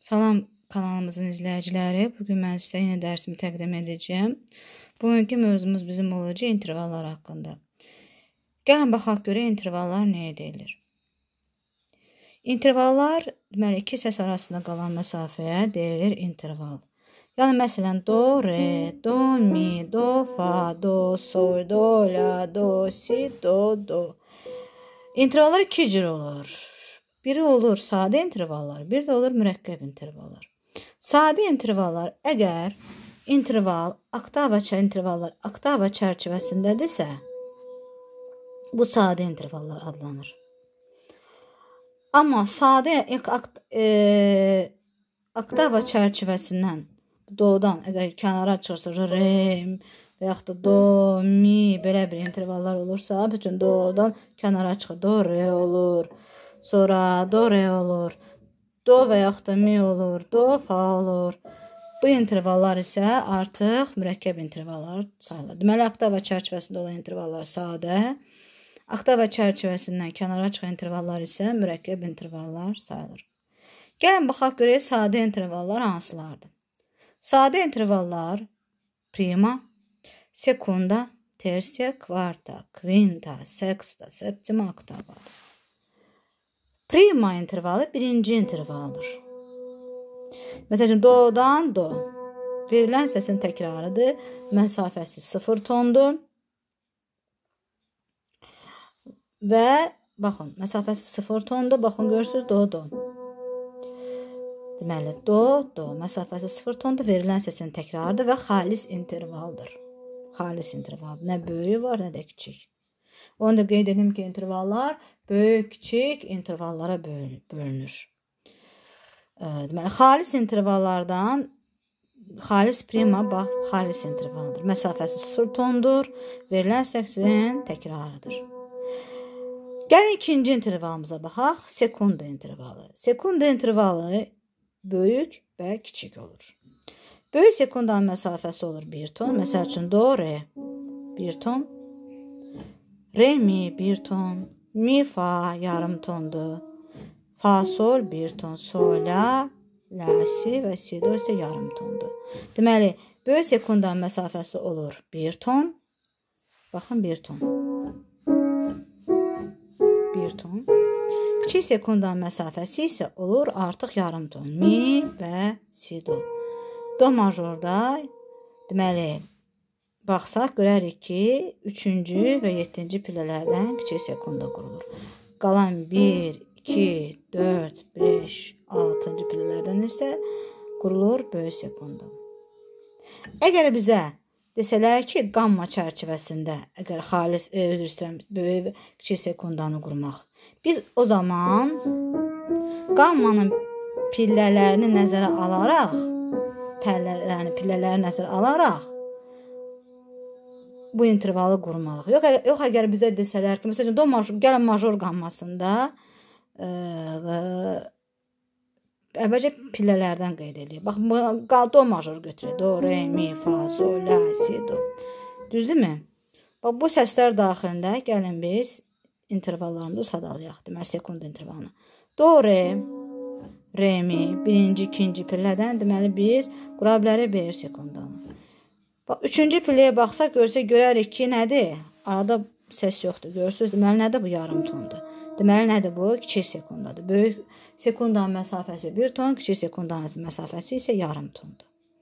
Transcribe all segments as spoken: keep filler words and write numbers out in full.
Salam kanalımızın izləyiciləri. Bugün mən sizə yine dərsimi təqdim edəcəm. Bugünkü mövzumuz bizim olacaq intervallar haqqında. Gəlin baxaq görə intervallar nəyə deyilir. İntervallar deməli iki səs arasında qalan məsafəyə deyilir interval. Yəni məsələn do, re, do, mi, do, fa, do, sol, do, la, do, si, do, do. İntervallar iki cür olur. Biri olur sadə intervallar, bir də olur mürəkkəb intervallar. Sadə intervallar əgər interval oktava intervallar oktava çərçivəsindədirsə, bu sadə intervallar adlanır. Amma sadə e, oktava çərçivəsindən do'dan əgər kənara çıxırsa re və yaxud da do, mi belə bir intervallar olursa, bütün do'dan kənara çıxır. Do, re olur. Sonra do, re olur. Do və yaxud da mi olur. Do, fa olur. Bu intervallar isə artıq mürəkkəb intervallar sayılır. Deməli, oktava çərçivəsində olan intervallar sadə. Oktava çərçivəsindən kənara çıxan intervallar isə mürəkkəb intervallar sayılır. Gəlin baxaq görək sadə intervallar hansılardır. Sadə intervallar prima, sekunda, tersiya, kvarta, kvinta, sexta, septima, oktavadır. Prima intervalı birinci intervaldır. Məsələn, do'dan do. Verilən səsin təkrarıdır. Məsafəsi sıfır tondur. Və baxın, məsafəsi sıfır tondur. Baxın, görürsünüz, do, do. Deməli, do, do. Məsafəsi sıfır tondur. Verilən səsin təkrarıdır və xalis intervaldır. Xalis intervaldır. Nə böyüyü var, nə də kiçik. Onu da qeyd edim ki, intervallar böyük, kiçik intervallara bölünür. Deməli, xalis intervallardan xalis prima, bax, xalis intervaldır. Məsafəsi sıfır tondur. Verilən səsin təkrarıdır. Gəlin ikinci intervalımıza baxaq. Sekunda intervalı. Sekunda intervalı böyük və kiçik olur. Böyük sekundanın məsafəsi olur bir ton. Məsəl üçün do, re bir ton. Re, mi bir ton. Mi, fa yarım tondur. Fa, sol bir ton. Sol, la, la, si və si, do isə yarım tondur. Deməli, böyük sekundanın məsafəsi olur bir ton. Baxın, bir ton. bir ton. Kiçik sekundanın məsafəsi isə olur artıq yarım ton. Mi və si, do. Do majorda, deməli, baxsaq görərik ki, üçüncü və yeddinci pillələrdən kiçik sekunda qurulur. Qalan bir, iki, dörd, beş, altıncı pillələrdən isə qurulur böyük sekunda. Əgər bizə desələr ki, qamma çərçivəsində, əgər xalis, e, özür istəyirəm, böyük və kiçik sekundanı qurmaq, biz o zaman qammanın pillələrini nəzərə alaraq, pillələrini, pillələri nəzərə alaraq bu intervalı qurmalıq. Yox, yox əgər bizə desələr ki, məsələn, do major, gəlin major qammasında ə, əvvəlcə pillələrdən qeyd edək. Bax, do major götürək. Do, re, mi, fa, sol, la, si, do. Düzdürmü? Bax, bu səslər daxilində gəlin biz intervallarımızı sadalayaq. Deməli, sekunda intervalını. Do, re, re, mi, birinci, ikinci pillədən deməli biz qura bilərik bir sekundanı. Bax, üçüncü pilləyə baxsaq, görsək, görərik ki, nədir? Arada səs yoxdur, görürsünüz. Deməli, nədir bu yarım tondur? Deməli, nədir bu? Kiçik sekundadır. Böyük sekundanın məsafəsi bir ton, kiçik sekundanın məsafəsi isə yarım tondur.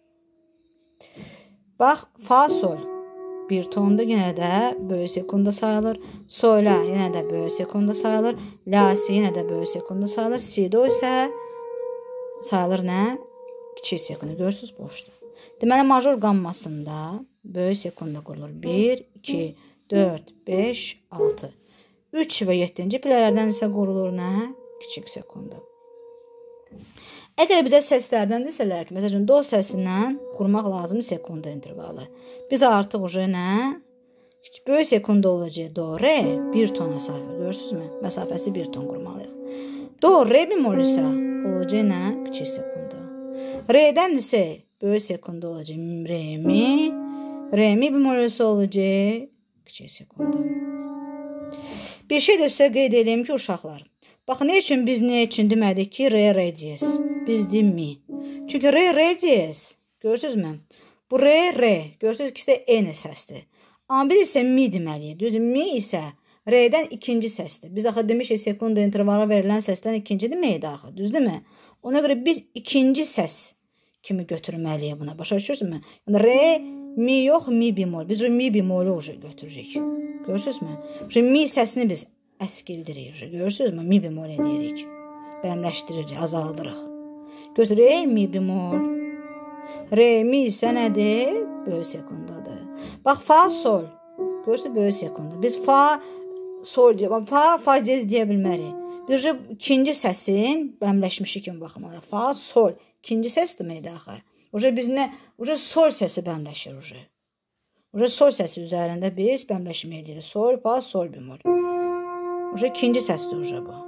Bax, fa, sol bir tondur, yenə də böyük sekunda sayılır. Sol, la, yenə də böyük sekunda sayılır. La, si, yenə də böyük sekunda sayılır. Si, do isə sayılır nə? Kiçik sekunda, görürsünüz, boşdur. Deməli, major qammasında böyük sekunda qurulur. bir, iki, dörd, beş, altı. üç və yeddinci pillələrdən isə qurulur nə? Kiçik sekunda. Əgər bizə səslərdən desələr ki, məsələn, do səsindən qurmaq lazım sekunda intervalı. Biz artıq uca nə? Böyük sekunda olacaq. Do, re, bir ton məsafə. Görürsünüzmü? Məsafəsi bir ton qurmalıyıq. Do, re bemol isə olacaq nə? Kiçik sekunda. Re'dən isə böyük sekunda olacaq. Re, mi. Re, mi bemol isə olacaq kiçik sekunda. Bir şey də sizə qeyd edeyim ki, uşaqlar, Bax, ne üçün biz ne üçün demədik ki, re, re diyez. Biz deyim mi. Çünki re, re diyez. Görürsünüzmü? Bu re, re. Görürsünüz ki, işte eyni səsdir. Amma biz isə mi deməliyik. Düzdür, mi isə re'dən ikinci səsdir. Biz axı demişik, sekunda intervala verilən səsdən ikinci deməkdir axı. Düzdürmü? Ona görə biz ikinci səs kimi götürməliyik buna. Başa düşürsünüzmü? Yəni, re, mi yox, mi bemol. Biz mi bemolu götürürük. Görürsünüzmü? Mi səsini biz əskildirik. Görürsünüzmü? Mi bemol eləyirik. Bəmləşdiririk, azaldırıq. Görürsünüz, re, mi bemol. Re, mi isə nədir? Böyük sekundadır. Bax, fa, sol. Görürsünüz, böyük sekunda. Biz fa, sol deyək. Fa, fa diyez deyə bilmərik. Biz ikinci səsin bəmləşmişi kimi baxmalıyıq. Fa, sol. İkinci səs deməkdir axı. Oca biz nə? Oca sol səsi bəmləşir. Oca. Oca sol səsi üzərində biz bəmləşmə edirik. Sol, fa, sol bemol. Oca ikinci səsdir oca bu.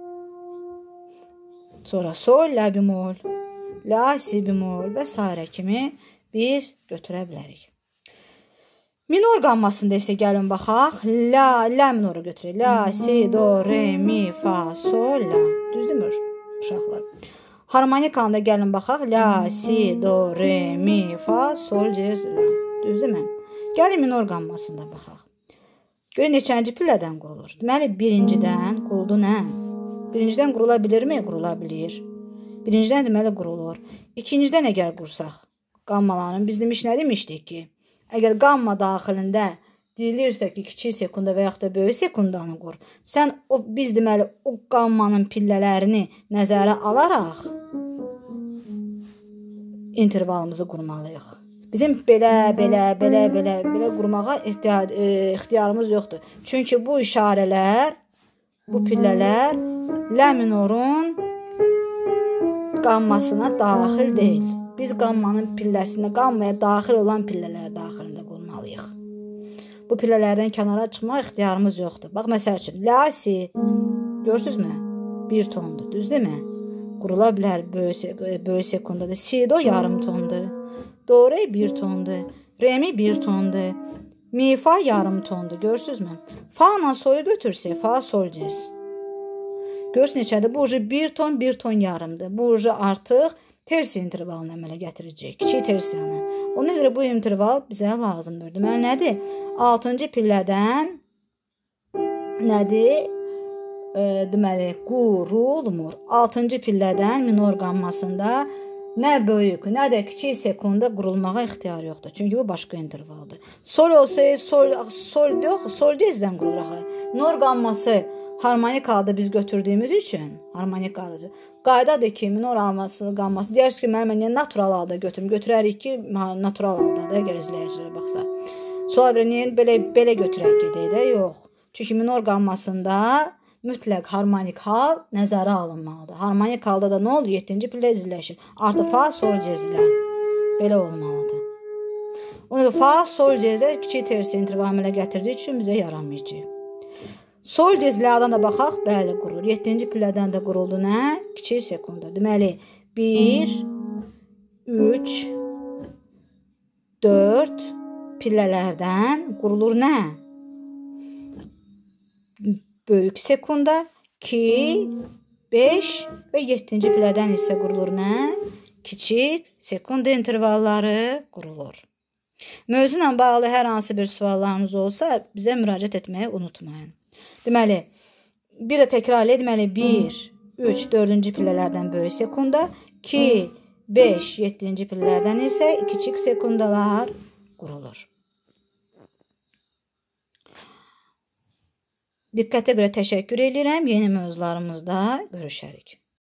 Sonra sol, la bemol, la, si bemol və s. kimi biz götürə bilərik. Minor qammasında isə gəlin baxaq. La, la minoru götürək. La, si, do, re, mi, fa, sol, la. Düzdürmü uşaqlar? Harmonikalında gəlin baxaq. La, si, do, re, mi, fa, sol, cez, la. Düzdürmü? Gəlin minor qammasında baxaq. Görün, neçənci pillədən qurulur? Deməli, birincidən quruldu nə? Birincidən qurula bilirmi? Qurula bilir. Birincidən deməli qurulur. İkincidən əgər qursaq qammalarını biz demiş nə demişdik ki? Əgər qamma daxilində deyilirsə ki, kiçik sekunda və yaxud da böyük sekundanı qur, sən o, biz deməli o qammanın pillələrini nəzərə alaraq intervalımızı qurmalıyıq. Bizim belə, belə, belə, belə, belə qurmağa ixtiyar, e, ixtiyarımız yoxdur. Çünki bu işarələr, bu pillələr la minorun qammasına daxil deyil. Biz qammanın pilləsinə, qammaya daxil olan pillələr daxilində qurmalıyıq. Bu pillələrdən kənara çıxmaq ixtiyarımız yoxdur. Bax, məsəl üçün, la, si, görürsünüzmü? Bir tondur, düzdürmü? Qurula bilər, böyük, böyük sekundadır. Si, do yarım tondur. Do, re bir tondur. Re, mi bir tondur. Mi, fa yarım tondur, görürsünüzmü? Fa ilə solu götürsək, fa, sol, cez. Görürsünüz neçədir? Bu ucu bir ton, bir ton yarımdır. Bu ucu artıq tersi intervalını əmələ gətirəcək. Kiçik tersiyanı. Ona görə bu interval bizə lazımdır. Deməli, nədir? altıncı pillədən nədir? E, deməli, qurulmur. altıncı pillədən minor qammasında nə böyük, nə də kiçik sekunda qurulmağa ixtiyar yoxdur. Çünki bu başqa intervaldır. Sol olsaydı, sol, sol yox, sol dezdən qurulur. Minor qamması harmonikalda biz götürdüyümüz üçün, harmonikalıdır. Qaydadır ki, minor alması, qamması, deyərsiniz ki, mən, mən natural halda götürüm. Götürərik ki, natural haldadır, əgər izləyicilərə baxsa. Sonra niyə belə, belə götürək gedək də? Yox. Çünki minor qammasında mütləq harmonik hal nəzərə alınmalıdır. Harmonik halda da nə olur? yeddinci pillə izləşir. Artı fa, sol, cezlə. Belə olmalıdır. Ona fa, sol, cezlə kiçik tersi interval əmələ gətirdiyi üçün bizə yaramayacaq. Sol cezlərdən də baxaq, bəli qurulur. yeddinci pillədən də quruldu nə? Kiçik sekunda. Deməli, bir, üç, dörd pillələrdən qurulur nə? Böyük sekunda, iki, beş və yeddinci pillədən isə qurulur nə? Kiçik sekunda intervalları qurulur. Mövzu ilə bağlı hər hansı bir suallarınız olsa, bizə müraciət etməyi unutmayın. Deməli, bir də təkrar etməli, bir, üç, dördüncü pillələrdən böyük sekunda, iki, beş, yeddinci pillələrdən isə kiçik sekundalar qurulur. Diqqətə görə təşəkkür edirəm. Yeni mövzularımızda görüşərik.